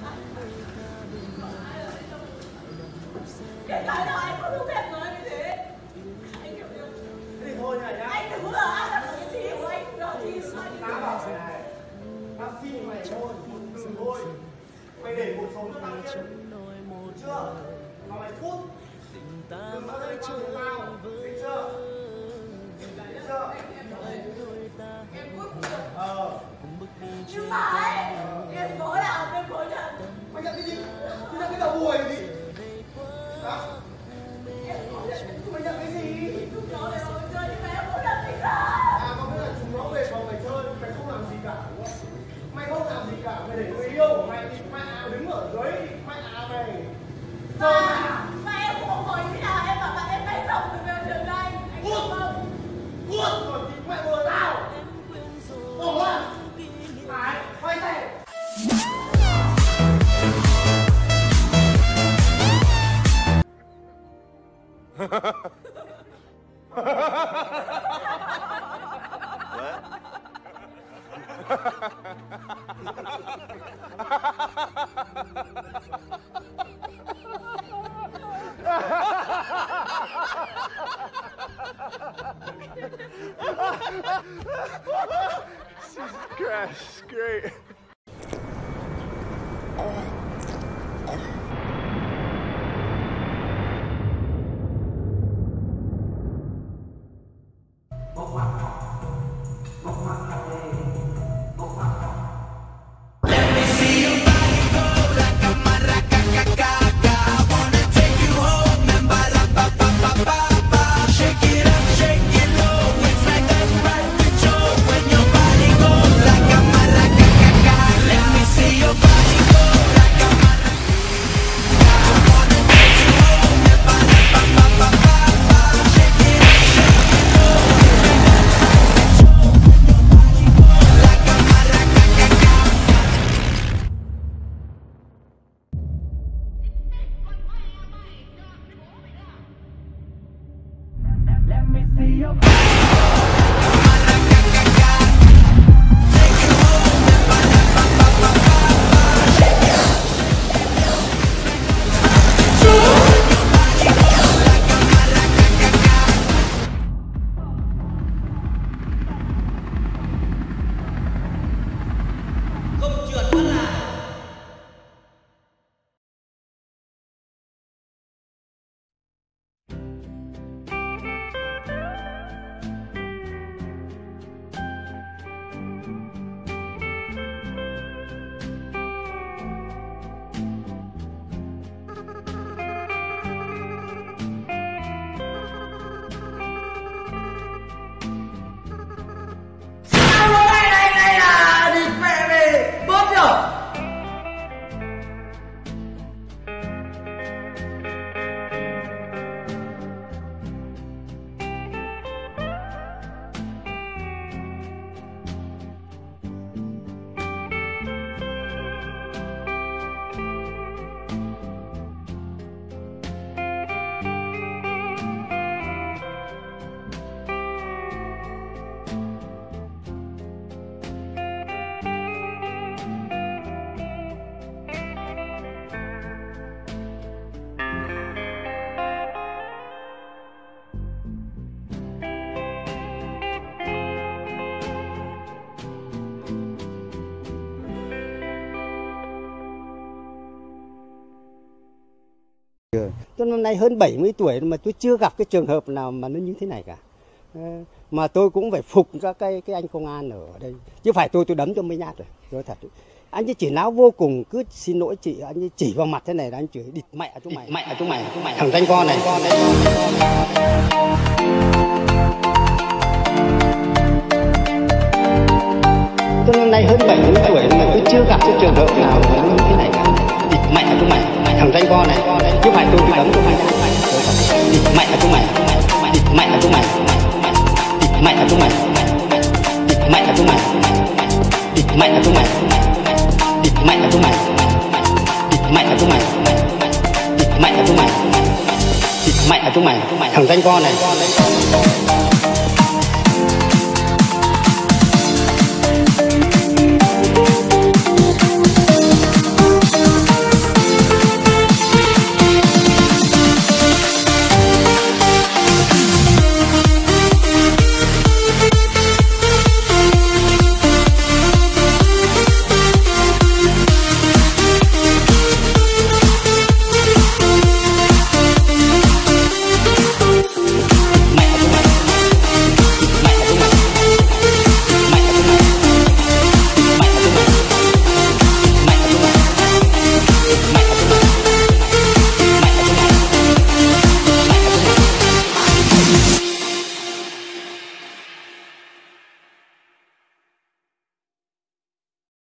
Cái nói đâu anh không phép nói như thế. Anh kiểu như thì thôi này nhá. anh đừng có áp đặt cái thi của anh rồi thi của anh. Tao bảo mày này, tao xin mày thôi, một từ thôi. Mày để cuộc sống cho tao chứ. Chưa? Mà mày cút. Đừng bao giờ đi qua với tao. Biết chưa? Biết chưa? Em cút cũng được. Nhưng mà ấy, em có nào em có nhận. mày nhận cái gì? Mày nhận cái đầu bùi gì? Hả? Em có nhận. Mày nhận cái gì? Chúng nó để rồi chơi nhưng mà em không làm gì cả. À, có nghĩa là chúng nó về phòng mày chơi, mày không làm gì cả đúng không? Mày không làm gì cả, mày để người yêu của mày thì mày đứng ở dưới, mày mày. Mà em cũng không hỏi như nào, em bảo là em phải sống từ bây giờ đây. Anh Cút! không? Cút! Rồi thì mẹ vừa tao! Ổn quá! Ai? Quay xe! Jesus Christ, great. Tôi năm nay hơn 70 tuổi mà tôi chưa gặp cái trường hợp nào mà nó như thế này cả. Mà tôi cũng phải phục các cái anh công an ở đây. Chứ phải tôi đấm cho mấy nhát rồi thật. Anh ấy chỉ náo vô cùng, cứ xin lỗi chị, anh ấy chỉ vào mặt thế này là anh chửi địt mẹ chúng mày, thằng danh con này. Tôi năm nay hơn 70 tuổi mà tôi chưa gặp cái trường hợp nào mà nó như thế này cả. Địt mẹ chúng mày, thằng danh con này. Chứ phải tôi đấm cho mày. Địt mẹ chúng mày, địt mẹ chúng mày, địt mẹ chúng mày, địt mẹ chúng mày, địt mẹ chúng mày, địt mẹ chúng mày, địt mẹ chúng mày, địt mẹ chúng mày, địt mẹ chúng mày, thằng danh con này.